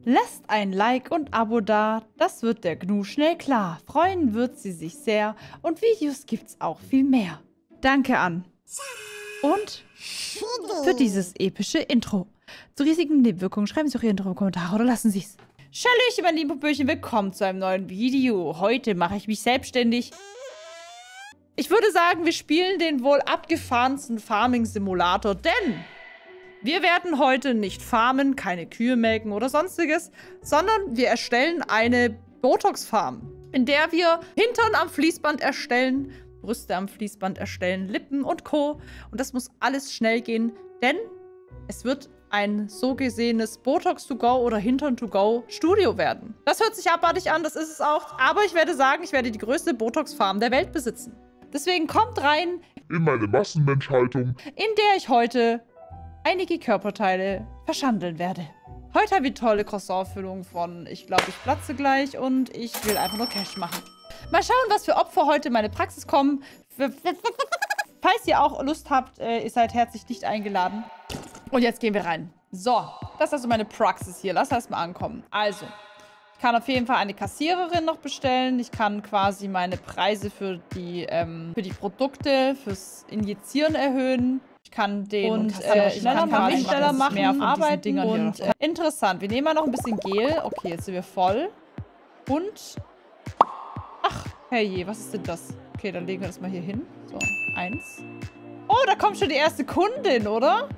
Lasst ein Like und Abo da, das wird der Gnu schnell klar. Freuen wird sie sich sehr und Videos gibt's auch viel mehr. Danke an. Und für dieses epische Intro. Zu Risiken und Nebenwirkungen schreiben Sie auch Ihre Intro-Kommentare oder lassen Sie es. Hallöchen, meine lieben Popöchen, willkommen zu einem neuen Video. Heute mache ich mich selbstständig. Ich würde sagen, wir spielen den wohl abgefahrensten Farming-Simulator, denn wir werden heute nicht farmen, keine Kühe melken oder sonstiges, sondern wir erstellen eine Botox-Farm, in der wir Hintern am Fließband erstellen, Brüste am Fließband erstellen, Lippen und Co. Und das muss alles schnell gehen, denn es wird ein so gesehenes Botox-to-go oder Hintern-to-go-Studio werden. Das hört sich abartig an, das ist es auch. Aber ich werde sagen, ich werde die größte Botox-Farm der Welt besitzen. Deswegen kommt rein in meine Massenmenschhaltung, in der ich heute einige Körperteile verschandeln werde. Heute habe ich tolle Croissant-Füllung von ich glaube, ich platze gleich und ich will einfach nur Cash machen. Mal schauen, was für Opfer heute in meine Praxis kommen. Falls ihr auch Lust habt, ihr seid herzlich nicht eingeladen. Und jetzt gehen wir rein. So, das ist also meine Praxis hier. Lass erst mal ankommen. Also, ich kann auf jeden Fall eine Kassiererin noch bestellen. Ich kann quasi meine Preise für die Produkte, fürs Injizieren erhöhen. Ich kann den schneller machen, mehr von diesen Dingern und hier. Interessant. Wir nehmen mal noch ein bisschen Gel. Okay, jetzt sind wir voll. Und ach, herrje, was ist denn das? Okay, dann legen wir das mal hier hin. So, 1. Oh, da kommt schon die erste Kundin, oder?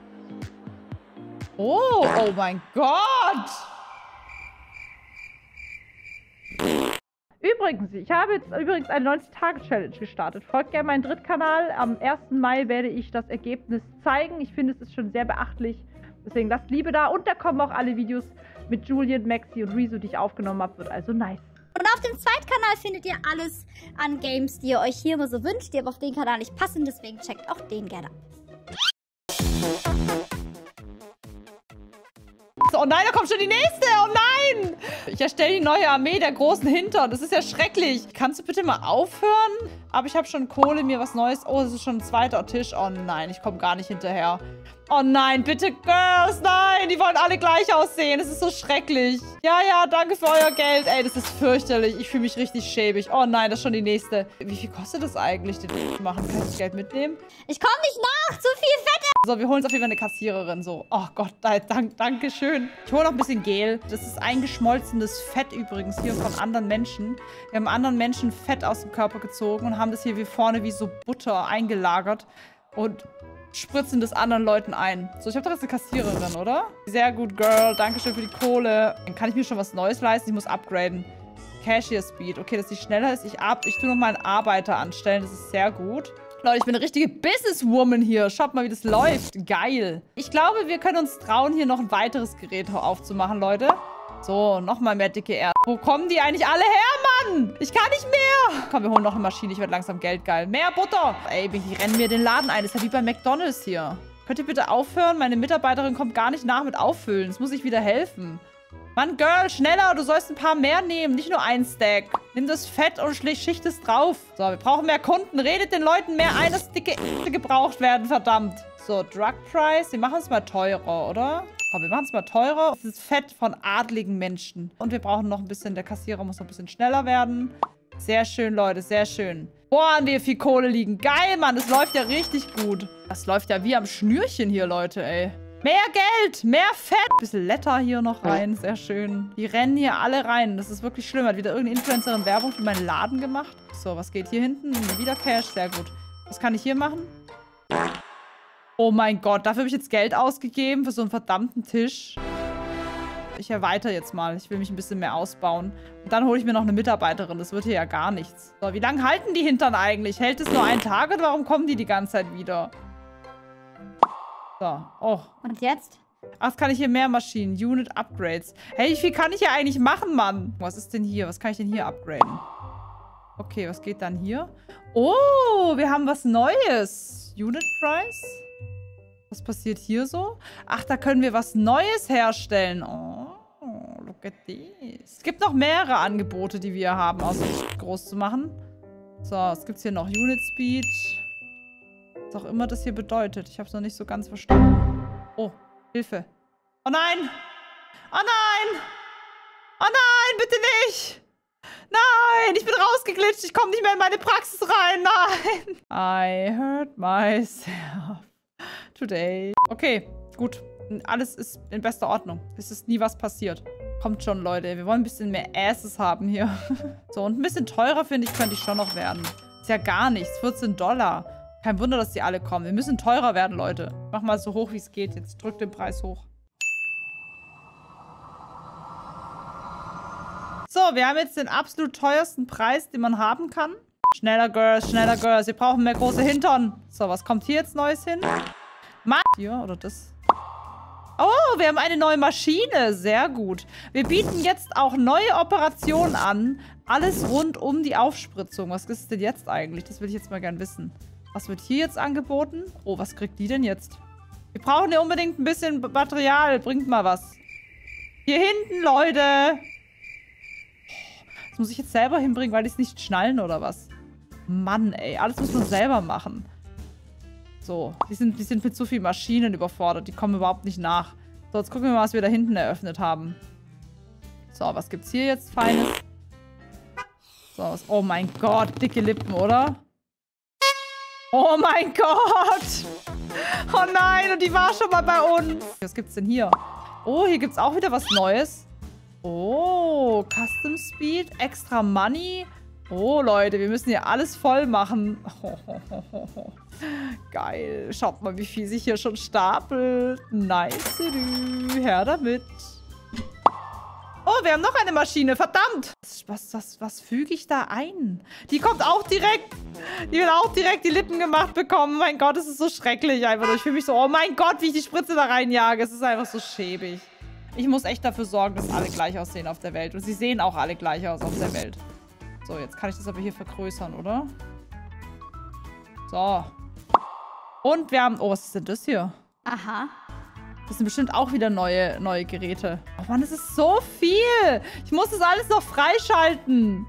Oh, oh mein Gott! Übrigens, ich habe jetzt eine 90-Tage-Challenge gestartet. Folgt gerne meinen Drittkanal. Am 1. Mai werde ich das Ergebnis zeigen. Ich finde, es ist schon sehr beachtlich. Deswegen lasst Liebe da. Und da kommen auch alle Videos mit Julian, Maxi und Rezo, die ich aufgenommen habe. Wird also nice. Und auf dem Zweitkanal findet ihr alles an Games, die ihr euch hier immer so wünscht, die aber auf den Kanal nicht passen. Deswegen checkt auch den gerne ab. Oh nein, da kommt schon die nächste. Oh nein! Ich erstelle die neue Armee der großen Hintern. Das ist ja schrecklich. Kannst du bitte mal aufhören? Aber ich habe schon Kohle, mir was Neues. Oh, das ist schon ein zweiter Tisch. Oh nein, ich komme gar nicht hinterher. Oh nein, bitte, Girls, nein. Die wollen alle gleich aussehen. Das ist so schrecklich. Ja, ja, danke für euer Geld. Ey, das ist fürchterlich. Ich fühle mich richtig schäbig. Oh nein, das ist schon die nächste. Wie viel kostet das eigentlich, den zu machen? Kann ich das Geld mitnehmen? Ich komme nicht nach. Zu viel Fett. So, wir holen uns auf jeden Fall eine Kassiererin. So, oh Gott, danke schön. Ich hole noch ein bisschen Gel. Das ist eingeschmolzenes Fett übrigens hier von anderen Menschen. Wir haben anderen Menschen Fett aus dem Körper gezogen und haben das hier wie vorne wie so Butter eingelagert und spritzen das anderen Leuten ein. So, ich habe doch jetzt eine Kassiererin, oder? Sehr gut, Girl. Dankeschön für die Kohle. Dann kann ich mir schon was Neues leisten. Ich muss upgraden. Cashier Speed. Okay, dass sie schneller ist. Ich tue noch mal einen Arbeiter anstellen. Das ist sehr gut. Leute, ich bin eine richtige Businesswoman hier. Schaut mal, wie das läuft. Geil. Ich glaube, wir können uns trauen, hier noch ein weiteres Gerät aufzumachen, Leute. So, nochmal mehr dicke Erde. Wo kommen die eigentlich alle her, Mann? Ich kann nicht mehr. Komm, wir holen noch eine Maschine. Ich werde langsam geldgeil. Mehr Butter. Ey, die rennen mir den Laden ein. Das ist ja wie bei McDonald's hier. Könnt ihr bitte aufhören? Meine Mitarbeiterin kommt gar nicht nach mit Auffüllen. Das muss ich wieder helfen. Mann, Girl, schneller. Du sollst ein paar mehr nehmen. Nicht nur ein Stack. Nimm das Fett und schicht es drauf. So, wir brauchen mehr Kunden. Redet den Leuten mehr ein, dass dicke Erde gebraucht werden. Verdammt. So, Drug Price. Wir machen es mal teurer, oder? Komm, wir machen es mal teurer. Das ist Fett von adligen Menschen. Und wir brauchen noch ein bisschen, der Kassierer muss noch ein bisschen schneller werden. Sehr schön, Leute, sehr schön. Boah, an wie viel Kohle liegen. Geil, Mann, das läuft ja richtig gut. Das läuft ja wie am Schnürchen hier, Leute, ey. Mehr Geld, mehr Fett. Bisschen Letter hier noch rein, sehr schön. Die rennen hier alle rein. Das ist wirklich schlimm. Hat wieder irgendeine Influencerin Werbung für meinen Laden gemacht. So, was geht hier hinten? Wieder Cash, sehr gut. Was kann ich hier machen? Oh mein Gott, dafür habe ich jetzt Geld ausgegeben für so einen verdammten Tisch. Ich erweitere jetzt mal. Ich will mich ein bisschen mehr ausbauen. Und dann hole ich mir noch eine Mitarbeiterin. Das wird hier ja gar nichts. So, wie lange halten die Hintern eigentlich? Hält es nur einen Tag oder warum kommen die ganze Zeit wieder? So, oh. Und jetzt? Ach, jetzt kann ich hier mehr Maschinen. Unit Upgrades. Hey, wie viel kann ich hier eigentlich machen, Mann? Was ist denn hier? Was kann ich denn hier upgraden? Okay, was geht dann hier? Oh, wir haben was Neues. Unit Price? Was passiert hier so? Ach, da können wir was Neues herstellen. Oh, look at this. Es gibt noch mehrere Angebote, die wir haben, außer es groß zu machen. So, es gibt hier noch Unit Speed. Was auch immer das hier bedeutet. Ich habe es noch nicht so ganz verstanden. Oh, Hilfe. Oh nein! Oh nein! Oh nein, bitte nicht. Nein, ich bin rausgeglitscht. Ich komme nicht mehr in meine Praxis rein. Nein. I hurt myself today. Okay, gut. Alles ist in bester Ordnung. Es ist nie was passiert. Kommt schon, Leute. Wir wollen ein bisschen mehr Asses haben hier. So, und ein bisschen teurer, finde ich, könnte ich schon noch werden. Ist ja gar nichts. 14 $. Kein Wunder, dass die alle kommen. Wir müssen teurer werden, Leute. Mach mal so hoch, wie es geht. Jetzt drück den Preis hoch. So, wir haben jetzt den absolut teuersten Preis, den man haben kann. Schneller, Girls, schneller, Girls. Wir brauchen mehr große Hintern. So, was kommt hier jetzt Neues hin? Hier oder das? Oh, wir haben eine neue Maschine. Sehr gut. Wir bieten jetzt auch neue Operationen an. Alles rund um die Aufspritzung. Was ist denn jetzt eigentlich? Das will ich jetzt mal gern wissen. Was wird hier jetzt angeboten? Oh, was kriegt die denn jetzt? Wir brauchen ja unbedingt ein bisschen Material. Bringt mal was. Hier hinten, Leute. Das muss ich jetzt selber hinbringen, weil die es nicht schnallen oder was? Mann, ey. Alles muss man selber machen. So. Die sind mit so vielen Maschinen überfordert. Die kommen überhaupt nicht nach. So, jetzt gucken wir mal, was wir da hinten eröffnet haben. So, was gibt's hier jetzt Feines? So, was, oh mein Gott. Dicke Lippen, oder? Oh mein Gott. Oh nein, und die war schon mal bei uns. Was gibt's denn hier? Oh, hier gibt's auch wieder was Neues. Oh, Custom Speed, extra Money. Oh, Leute, wir müssen hier alles voll machen. Geil. Schaut mal, wie viel sich hier schon stapelt. Nice. Her damit. Oh, wir haben noch eine Maschine. Verdammt. Was füge ich da ein? Die kommt auch direkt. Die will auch direkt die Lippen gemacht bekommen. Mein Gott, es ist so schrecklich einfach. Ich fühle mich so, oh mein Gott, wie ich die Spritze da reinjage. Es ist einfach so schäbig. Ich muss echt dafür sorgen, dass alle gleich aussehen auf der Welt. Und sie sehen auch alle gleich aus auf der Welt. So, jetzt kann ich das aber hier vergrößern, oder? So. Und wir haben... Oh, was ist denn das hier? Aha. Das sind bestimmt auch wieder neue Geräte. Oh Mann, das ist so viel. Ich muss das alles noch freischalten.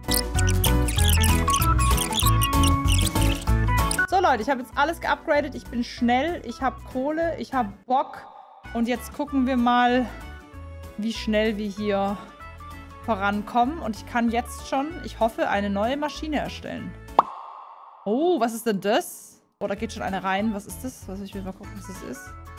So, Leute, ich habe jetzt alles geupgradet. Ich bin schnell. Ich habe Kohle. Ich habe Bock. Und jetzt gucken wir mal, wie schnell wir hier vorankommen. Und ich kann jetzt schon, ich hoffe, eine neue Maschine erstellen. Oh, was ist denn das? Oh, da geht schon eine rein. Was ist das? Ich will mal gucken, was das ist.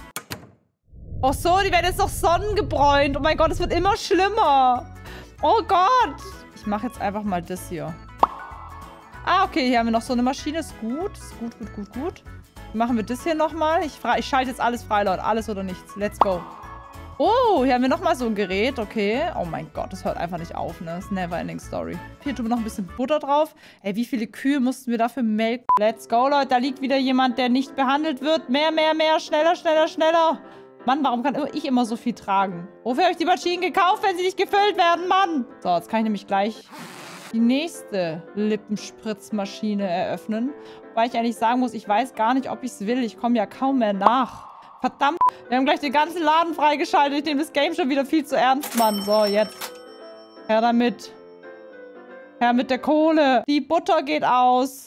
Oh so, die werden jetzt noch sonnengebräunt. Oh mein Gott, es wird immer schlimmer. Oh Gott. Ich mache jetzt einfach mal das hier. Ah, okay, hier haben wir noch so eine Maschine. Ist gut. Ist gut. Machen wir das hier nochmal. Ich schalte jetzt alles frei, Leute. Alles oder nichts. Let's go. Oh, hier haben wir nochmal so ein Gerät. Okay. Oh mein Gott, das hört einfach nicht auf, ne? Das ist never ending story. Hier tun wir noch ein bisschen Butter drauf. Ey, wie viele Kühe mussten wir dafür melken? Let's go, Leute. Da liegt wieder jemand, der nicht behandelt wird. Mehr. Schneller. Mann, warum kann ich immer so viel tragen? Wofür habe ich die Maschinen gekauft, wenn sie nicht gefüllt werden, Mann? So, jetzt kann ich nämlich gleich die nächste Lippenspritzmaschine eröffnen. Wobei ich eigentlich sagen muss, ich weiß gar nicht, ob ich es will. Ich komme ja kaum mehr nach. Verdammt, wir haben gleich den ganzen Laden freigeschaltet. Ich nehme das Game schon wieder viel zu ernst, Mann. So, jetzt. Her damit. Her mit der Kohle. Die Butter geht aus.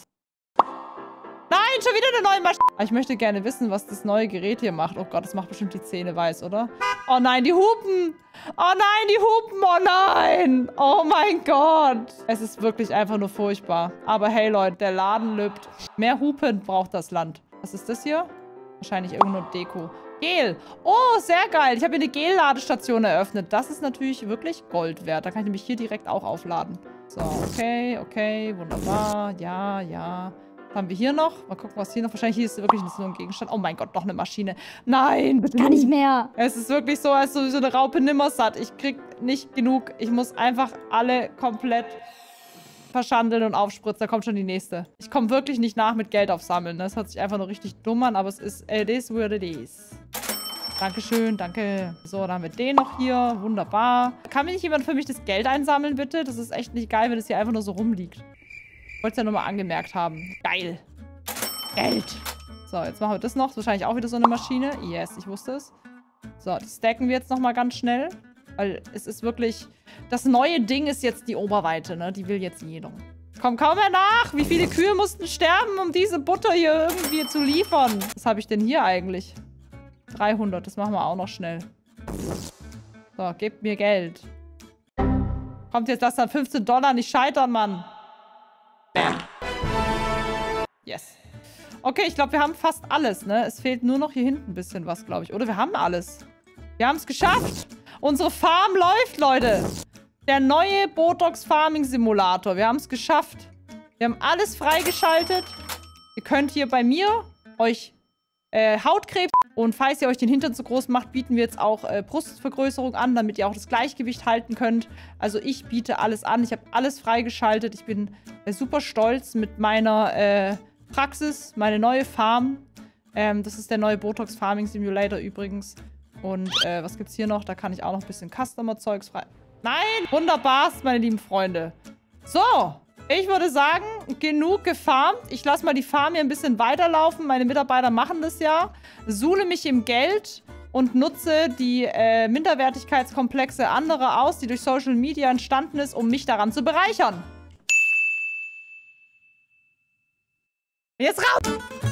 Nein, schon wieder eine neue Maschine. Ich möchte gerne wissen, was das neue Gerät hier macht. Oh Gott, das macht bestimmt die Zähne weiß, oder? Oh nein, die Hupen. Oh nein, die Hupen. Oh nein. Oh mein Gott. Es ist wirklich einfach nur furchtbar. Aber hey, Leute, der Laden lübt. Mehr Hupen braucht das Land. Was ist das hier? Wahrscheinlich irgendwo Deko. Gel. Oh, sehr geil. Ich habe hier eine Gel-Ladestation eröffnet. Das ist natürlich wirklich Gold wert. Da kann ich nämlich hier direkt auch aufladen. So, okay. Wunderbar. Ja. Was haben wir hier noch? Mal gucken, was hier noch... Wahrscheinlich hier ist wirklich nur ein Gegenstand. Oh mein Gott, noch eine Maschine. Nein, bitte Kann nicht mehr. Es ist wirklich so, als so eine Raupe nimmersatt. Ich krieg nicht genug. Ich muss einfach alle komplett verschandeln und aufspritzen. Da kommt schon die nächste. Ich komme wirklich nicht nach mit Geld aufsammeln. Das hört sich einfach nur richtig dumm an, aber es ist... It is what it is. Dankeschön, danke. So, dann haben wir den noch hier. Wunderbar. Kann mir nicht jemand für mich das Geld einsammeln, bitte? Das ist echt nicht geil, wenn es hier einfach nur so rumliegt. Ich wollte es ja nur mal angemerkt haben. Geil. Geld. So, jetzt machen wir das noch. Das ist wahrscheinlich auch wieder so eine Maschine. Yes, ich wusste es. So, das stacken wir jetzt nochmal ganz schnell. Weil es ist wirklich... Das neue Ding ist jetzt die Oberweite, ne? Die will jetzt jeder. Ich komme kaum mehr nach. Wie viele Kühe mussten sterben, um diese Butter hier irgendwie zu liefern? Was habe ich denn hier eigentlich? 300. Das machen wir auch noch schnell. So, gebt mir Geld. Kommt jetzt, lass dann $15 nicht scheitern, Mann. Bam. Yes. Okay, ich glaube, wir haben fast alles, ne? Es fehlt nur noch hier hinten ein bisschen was, glaube ich. Oder wir haben alles. Wir haben es geschafft. Unsere Farm läuft, Leute. Der neue Botox-Farming-Simulator. Wir haben es geschafft. Wir haben alles freigeschaltet. Ihr könnt hier bei mir euch Hautkrebs und falls ihr euch den Hintern zu groß macht, bieten wir jetzt auch Brustvergrößerung an, damit ihr auch das Gleichgewicht halten könnt. Also ich biete alles an. Ich habe alles freigeschaltet. Ich bin super stolz mit meiner Praxis, meine neue Farm. Das ist der neue Botox Farming Simulator übrigens. Und was gibt's hier noch? Da kann ich auch noch ein bisschen Customer-Zeugs frei... Nein! Wunderbar, meine lieben Freunde. So, ich würde sagen, genug gefarmt. Ich lasse mal die Farm hier ein bisschen weiterlaufen. Meine Mitarbeiter machen das ja. Suhle mich im Geld und nutze die Minderwertigkeitskomplexe anderer aus, die durch Social Media entstanden ist, um mich daran zu bereichern. Jetzt raus!